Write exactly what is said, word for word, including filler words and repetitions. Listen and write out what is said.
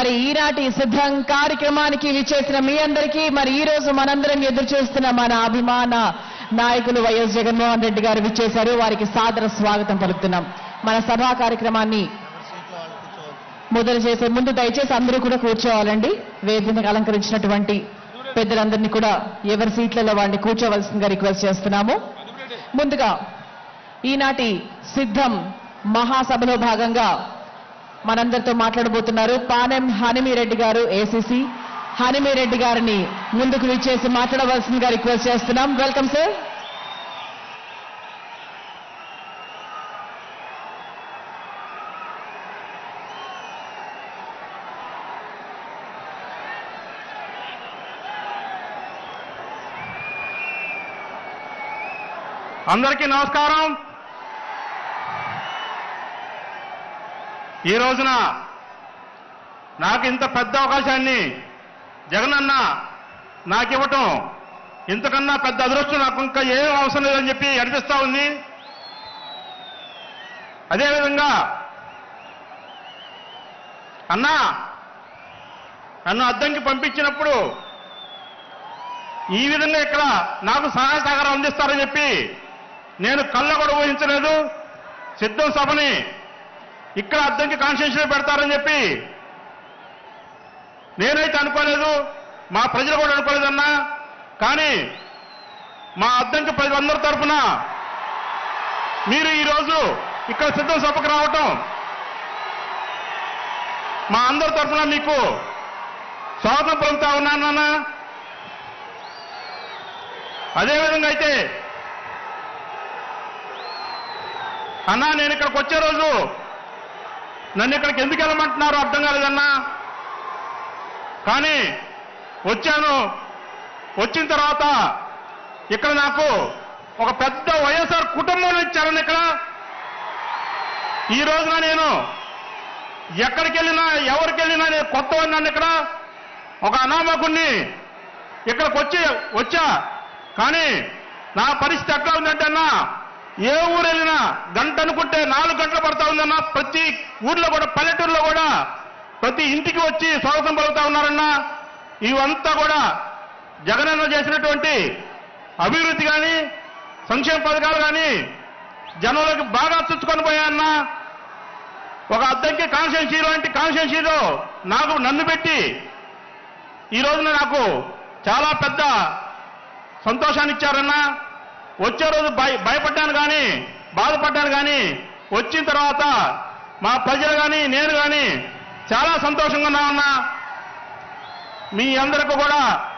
మరి ఈనాటి సిద్ధం కార్యక్రమానికి విచ్చేసిన మీ అందరికీ మరి ఈ రోజు మనందరం ఎదురు చూస్తున్న మన అభిమాన నాయకులు వైఎస్ జగన్మోహన్ రెడ్డి గారు విచ్చేశారు. వారికి సాదర స్వాగతం పలుకుతున్నాం. మన సభా కార్యక్రమాన్ని మొదలు చేసే ముందు దయచేసి అందరూ కూడా కూర్చోవాలండి. వేదికను అలంకరించినటువంటి పెద్దలందరినీ కూడా ఎవరి సీట్లలో వాడిని కూర్చోవలసిందిగా రిక్వెస్ట్ చేస్తున్నాము. ముందుగా ఈనాటి సిద్ధం మహాసభలో భాగంగా మనందరితో మాట్లాడబోతున్నారు పానెం హనుమిరెడ్డి గారు, ఏసీసీ. హనుమిరెడ్డి గారిని ముందుకు విచ్చేసి మాట్లాడవలసిందిగా రిక్వెస్ట్ చేస్తున్నాం. Welcome sir. అందరికీ నమస్కారం. ఈ రోజున నాకు ఇంత పెద్ద అవకాశాన్ని జగనన్న నాకు ఇవ్వటం ఇంతకన్నా పెద్ద అదృష్టం నాకు ఇంకా ఏం అవసరం లేదని చెప్పి అనిపిస్తా ఉంది. అదేవిధంగా అన్నా నన్ను అద్దంకి పంపించినప్పుడు ఈ విధంగా ఇక్కడ నాకు సహాయ సహకారం అందిస్తారని చెప్పి నేను కళ్ళ కూడా ఊహించలేదు. సిద్ధం సభని ఇక్కడ అద్దంకి కాన్స్టిట్యూన్సీలో పెడతారని చెప్పి నేనైతే అనుకోలేదు, మా ప్రజలు కూడా అనుకోలేదన్నా. కానీ మా అద్దంకి ప్రజలందరి తరఫున మీరు ఈరోజు ఇక్కడ సిద్ధం సభకు రావటం మా అందరి తరఫున మీకు స్వాగతం పలుకుతా ఉన్నానన్నా. అదేవిధంగా అయితే అన్నా నేను ఇక్కడికి వచ్చే రోజు నన్ను ఇక్కడికి ఎందుకు వెళ్ళమంటున్నారో అర్థం కాలేదన్నా. కానీ వచ్చాను. వచ్చిన తర్వాత ఇక్కడ నాకు ఒక పెద్ద వైఎస్ఆర్ కుటుంబం ఇచ్చారని ఇక్కడ ఈ రోజున నేను ఎక్కడికి వెళ్ళినా ఎవరికి వెళ్ళినా నేను కొత్త ఉన్నాను. ఇక్కడ ఒక అనామకుణ్ణి ఇక్కడికి వచ్చి వచ్చా. కానీ నా పరిస్థితి ఎట్లా ఉందంటే అన్నా, ఏ ఊరు వెళ్ళినా గంట అనుకుంటే నాలుగు గంటలు పడతా ఉందన్నా. ప్రతి ఊర్లో కూడా పల్లెటూరులో కూడా ప్రతి ఇంటికి వచ్చి స్వాగతం పలుకుతా ఉన్నారన్నా. ఇవంతా కూడా జగనన్న చేసినటువంటి అభివృద్ధి కానీ సంక్షేమ పథకాలు కానీ జనంలోకి బాగా చుచ్చుకొని పోయాయన్నా. ఒక అద్దంకి కాన్స్టిట్యూన్సీ లాంటి కాన్స్టిట్యూన్సీలో నాకు నన్ను పెట్టి ఈ రోజున నాకు చాలా పెద్ద సంతోషాన్ని ఇచ్చారన్నా. వచ్చే రోజు భయ భయపడ్డాను కానీ బాధపడ్డాను కానీ వచ్చిన తర్వాత మా ప్రజలు కానీ నేను కానీ చాలా సంతోషంగా ఉన్నామన్నా. మీ అందరికీ కూడా